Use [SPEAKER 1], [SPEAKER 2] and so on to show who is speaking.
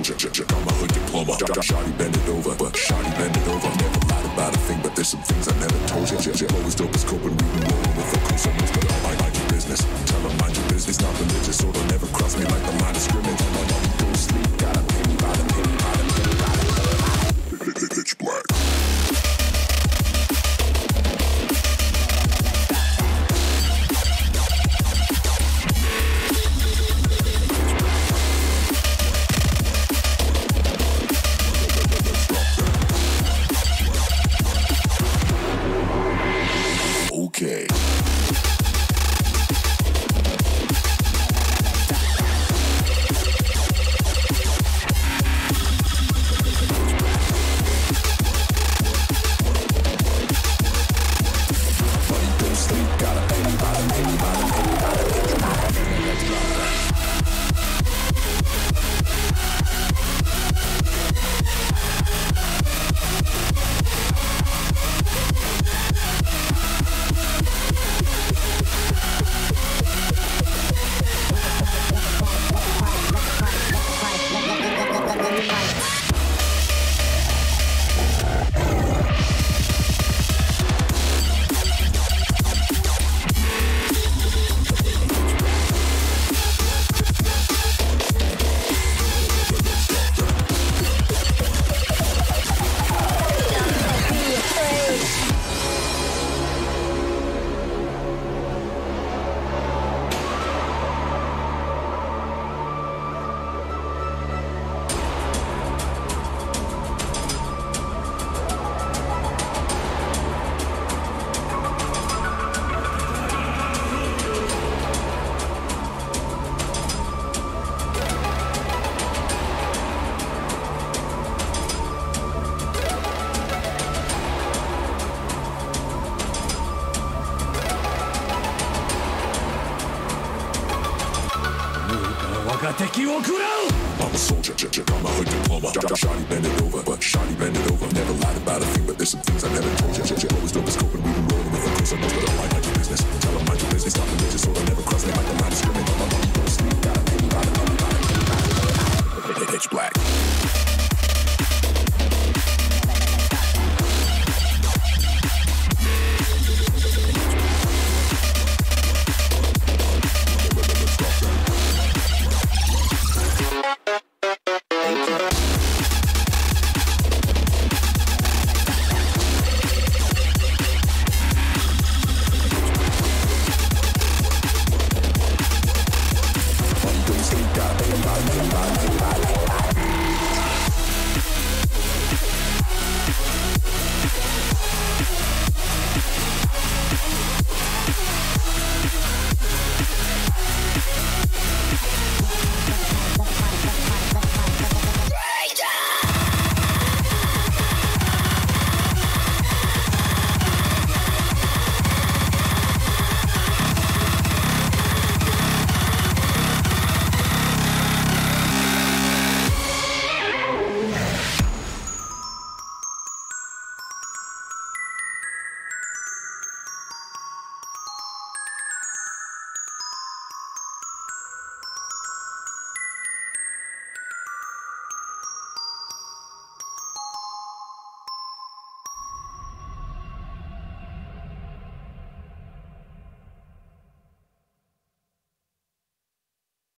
[SPEAKER 1] soldier, got my hood diploma. Shawty bend it over, but shawty bend it over. Never lied about a thing, but there's some things I never told you. Always dope as coke when we been rolling with the coast on but I mind your business. Tell them mind your business, not religious, so they'll never cross me like the line of scrimmage. My mom don't sleep, got a penny by the penny by the penny by the penny. Pitch black. Okay. I'm a soldier, got my hood diploma. Shawty bend it over, but shawty bend it over. Never lied about a thing, but there's some things I never told you. Always dope as coke when we been rolling with the coast on